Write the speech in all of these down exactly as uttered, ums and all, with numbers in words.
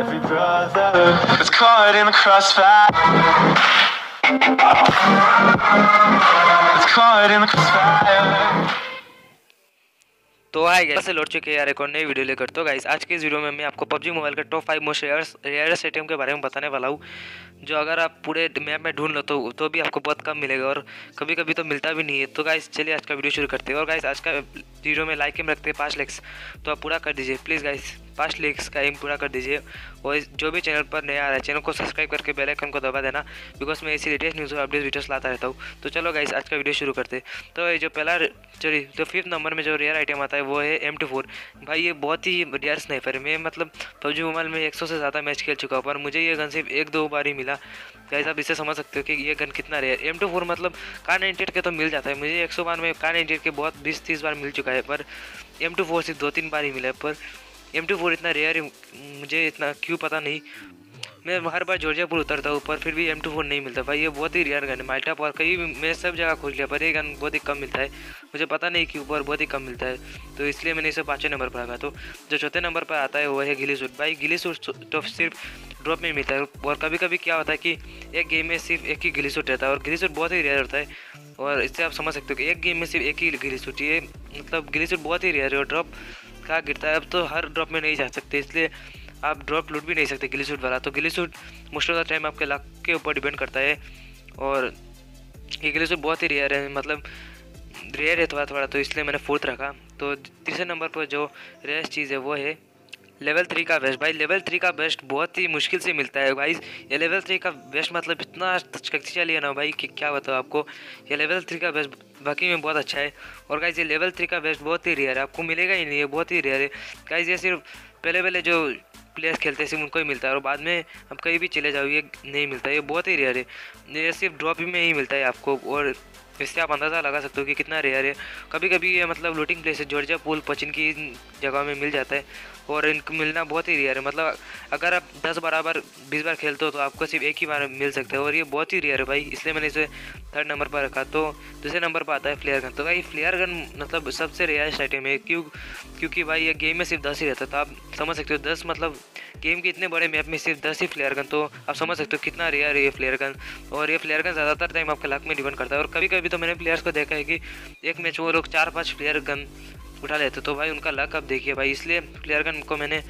every brother is caught in the crossfire. It's caught in the crossfire. तो hi guys, से लौट चुके हैं यार एक और नई वीडियो लेकर। तो गाइस आज के इस वीडियो में मैं आपको पबजी मोबाइल का top five most rare rarest item के बारे में बताने वाला हूँ, जो अगर आप पूरे मैप में ढूंढ लो तो तो भी आपको बहुत कम मिलेगा और कभी कभी तो मिलता भी नहीं है। तो गाइस चलिए आज का वीडियो शुरू करते हैं। और गाइस आज का वीडियो में लाइक एम रखते हैं पाँच लाइक्स, तो आप पूरा कर दीजिए प्लीज़ गाइस, पाँच लाइक्स का एम पूरा कर दीजिए। और जो भी चैनल पर नया आ रहा है चैनल को सब्सक्राइब करके बेल आइकन को दबा देना, बिकॉज मैं ऐसी लेटेस्ट न्यूज़ और अपडेट वीडियोस लाता रहता हूँ। तो चलो गाइस आज का वीडियो शुरू करते हैं। तो ये जो पहला सॉरी जो फिफ्थ नंबर में जो रेयर आइटम आता है वो है एम टू फोर। भाई ये बहुत ही रेयर स्नाइपर है। मैं मतलब पबजी मोबाइल में एक सौ से ज़्यादा मैच खेल चुका हूँ, पर मुझे ये गन सिर्फ एक दो बार ही मिला। गाइस आप इससे समझ सकते हो कि ये गन कितना रेयर। एम टू फोर मतलब कार नाइन्टी एट के तो मिल जाता है, मुझे एक सौ बार में कार नाइन्टी एट के बहुत बीस तीस बार मिल चुका है, पर एम टू फोर सिर्फ दो तीन बार ही मिला है। पर एम टू फोर इतना रेयर मुझे इतना क्यों पता नहीं। मैं हर बार जॉर्जिया पुल उतरता हूँ पर फिर भी एम टू फोर नहीं मिलता। भाई ये बहुत ही रेयर गन है। माल्टा पर कहीं भी मैं सब जगह खोज लिया पर ये गन बहुत ही कम मिलता है, मुझे पता नहीं क्यों पर बहुत ही कम मिलता है। तो इसलिए मैंने इसे पाँचवें नंबर पर रखा। तो जो चौथे नंबर पर आता है वो है गिली सूट। भाई गिली सूट तो सिर्फ ड्रॉप में मिलता है, और कभी कभी क्या होता है कि एक गेम में सिर्फ एक ही गिली सूट रहता है और गिली सूट बहुत ही रेयर होता है। और इससे आप समझ सकते हो कि एक गेम में सिर्फ एक ही गिली सूट, ये मतलब गिली सूट बहुत ही रेयर है। और ड्रॉप कहाँ गिरता है, अब तो हर ड्रॉप में नहीं जा सकते, इसलिए आप ड्रॉप लूट भी नहीं सकते गिली सूट वाला। तो ghillie suit most of the time आपके लक के ऊपर डिपेंड करता है, और ये गिली सूट बहुत ही रेयर है, मतलब रेयर है थोड़ा थोड़ा, तो इसलिए मैंने फोर्थ रखा। तो तीसरे नंबर पर जो रेयर चीज़ है वो है लेवल थ्री का वेस्ट। भाई लेवल थ्री का वेस्ट बहुत ही मुश्किल से मिलता है। भाई ये लेवल थ्री का वेस्ट मतलब इतना शक्तिशाली है ना भाई कि क्या बताओ आपको। ये लेवल थ्री का वेस्ट बाकी में बहुत अच्छा है। और गाइस ये लेवल थ्री का वेस्ट बहुत ही रेयर है, आपको मिलेगा ही नहीं, है बहुत ही रेयर है। गाइस ये सिर्फ पहले पहले जो प्लेयर्स खेलते हैं सिर्फ उनको ही मिलता है, और बाद में अब कहीं भी चले जाओ ये नहीं मिलता, ये बहुत ही रेयर है। ये सिर्फ ड्रॉप में ही मिलता है आपको, और इससे आप अंदाज़ा लगा सकते हो कि कितना रेयर है। कभी कभी ये मतलब लूटिंग प्लेस है जॉर्जिया पुल पचिन की जगह में मिल जाता है, और इनको मिलना बहुत ही रेयर है। मतलब अगर आप दस बराबर बीस बार खेलते हो तो आपको सिर्फ एक ही बार मिल सकता है, और ये बहुत ही रेयर है भाई, इसलिए मैंने इसे थर्ड नंबर पर रखा। तो दूसरे नंबर पर आता है फ्लेयर गन। तो भाई फ्लेयर गन मतलब सबसे रेयरेस्ट आइटम है, क्यों क्योंकि भाई ये गेम में सिर्फ दस ही रहता है। तो आप समझ सकते हो दस मतलब गेम के इतने बड़े मैप में सिर्फ दस ही फ्लेयर गन, तो आप समझ सकते हो कितना रेयर है ये फ्लेयर गन। और ये फ्लेयर गन ज़्यादातर टाइम आपके लक में डिपेंड करता है, और कभी कभी तो मैंने प्लेयर्स को देखा है कि एक मैच वो लोग चार पाँच फ्लेयर गन उठा लेते, तो भाई उनका लक अब देखिए भाई। इसलिए फ्लेयर गन को मैंने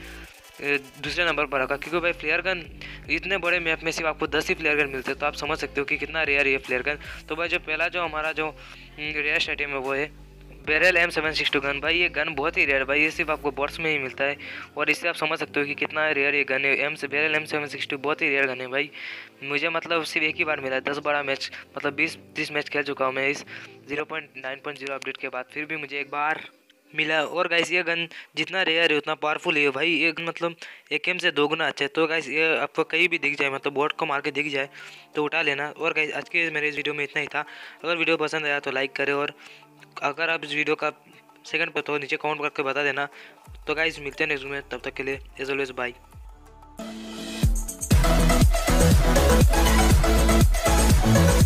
दूसरे नंबर पर रखा, क्योंकि भाई फ्लेयर गन इतने बड़े मैप में सिर्फ आपको दस ही फ्लेयर गन मिलते हैं, तो आप समझ सकते हो कि कितना रेयर है ये फ्लेयर गन। तो भाई जो पहला जो हमारा जो रेयर आइटम है वो है Beryl M seven six two gun. भाई ये गन बहुत ही रेयर, भाई ये सिर्फ आपको बॉट्स में ही मिलता है, और इससे आप समझ सकते हो कि कितना रेयर ये गन है। एम से Beryl M seven six two बहुत ही रेयर गन है भाई, मुझे मतलब सिर्फ एक ही बार मिला है। दस बारह मैच मतलब बीस तीस मैच खेल चुका हूँ मैं इस zero point nine point zero update के बाद, फिर भी मुझे एक बार मिला। और गाइस ये गन जितना रेयर है उतना पावरफुल है भाई, ये गन मतलब एक एम से दो गुना अच्छा है। तो गाइस ये आपको कहीं भी दिख जाए, मतलब बोर्ड को मार के दिख जाए तो उठा लेना। और गाइस आज के मेरे इस वीडियो में इतना ही था। अगर वीडियो पसंद आया तो लाइक करें, और अगर आप इस वीडियो का सेकंड पर तो नीचे कमेंट करके बता देना। तो गाइस मिलते हैं नेक्स्ट में, तब तक के लिए एज ऑलवेज बाय।